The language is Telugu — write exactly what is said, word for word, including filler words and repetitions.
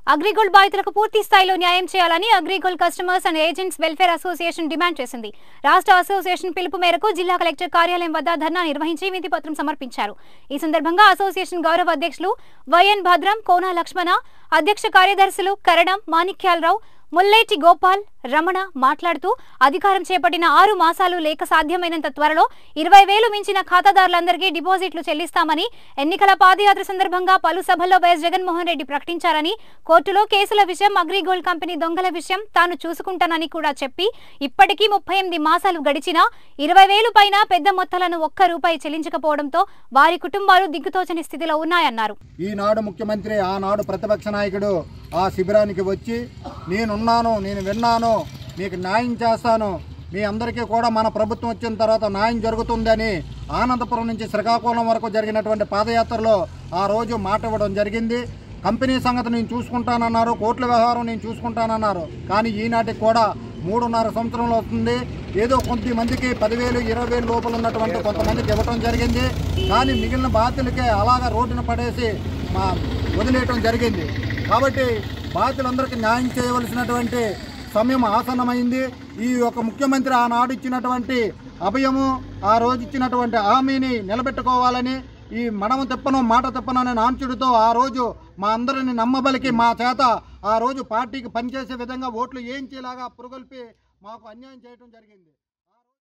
అగ్రిగోల్డ్ బాధితులకు పూర్తి స్థాయిలో న్యాయం చేయాలని Agrigold customers and agents welfare association demand చేసింది. రాష్ట్ర అసోసియేషన్ పిలుపు మేరకు జిల్లా కలెక్టర్ కార్యాలయం వద్ద ధర్నా నిర్వహించి వినతి పత్రం సమర్పించారు. ఈ సందర్భంగా అసోసియేషన్ గౌరవ అధ్యక్షులు వైఎన్ భద్రం, కోన లక్ష్మణ, అధ్యక్ష కార్యదర్శులు కరణం, మాణిక్యాలరావు, ముల్లేటి గోపాల్, రమణ మాట్లాడుతూ అధికారం చేపట్టిన ఆరు మాసాలు లేక సాధ్యమైనంత త్వరలో ఇరవై వేలు మించిన ఖాతాదారులందరికీ డిపాజిట్లు చెల్లిస్తామని ఎన్నికల పాదయాత్ర సందర్భంగా పలు సభల్లో వైఎస్ జగన్మోహన్ రెడ్డి ప్రకటించారని, కోర్టులో కేసుల విషయం, అగ్రిగోల్డ్ కంపెనీ దొంగల విషయం తాను చూసుకుంటానని కూడా చెప్పి ఇప్పటికీ ముప్పై ఎనిమిది మాసాలు గడిచినా ఇరవై వేలు పైన పెద్ద మొత్తాలను ఒక్క రూపాయి చెల్లించకపోవడంతో వారి కుటుంబాలు దిక్కుతోచని స్థితిలో ఉన్నాయన్నారు. ఈనాడు ముఖ్యమంత్రి, ఆనాడు ప్రతిపక్ష నాయకుడు ఆ శిబిరానికి వచ్చి నేనున్నాను, నేను విన్నాను, మీకు న్యాయం చేస్తాను, మీ అందరికీ కూడా మన ప్రభుత్వం వచ్చిన తర్వాత న్యాయం జరుగుతుందని ఆనందపురం నుంచి శ్రీకాకుళం వరకు జరిగినటువంటి పాదయాత్రలో ఆ రోజు మాట ఇవ్వడం జరిగింది. కంపెనీ సంగతి నేను చూసుకుంటానన్నారు, కోట్ల వ్యవహారం నేను చూసుకుంటానన్నారు. కానీ ఈనాటికి కూడా మూడున్నర సంవత్సరంలో వస్తుంది. ఏదో కొంతమందికి పదివేలు ఇరవై వేలు లోపల ఉన్నటువంటి కొంతమందికి ఇవ్వటం జరిగింది. కానీ మిగిలిన బాధ్యులకే అలాగా రోడ్డున పడేసి మా వదిలేయటం జరిగింది. కాబట్టి బాధ్యులందరికీ న్యాయం చేయవలసినటువంటి సమయం ఆసన్నమైంది. ఈ యొక్క ముఖ్యమంత్రి ఆనాడు ఇచ్చినటువంటి అభయము, ఆ రోజు ఇచ్చినటువంటి హామీని నిలబెట్టుకోవాలని, ఈ మడమ తిప్పను మాట తిప్పను అనే నాంచుడితో ఆ రోజు మా అందరిని నమ్మబలికి మా చేత ఆ రోజు పార్టీకి పనిచేసే విధంగా ఓట్లు వేయించేలాగా పురుగొల్పి మాకు అన్యాయం చేయడం జరిగింది.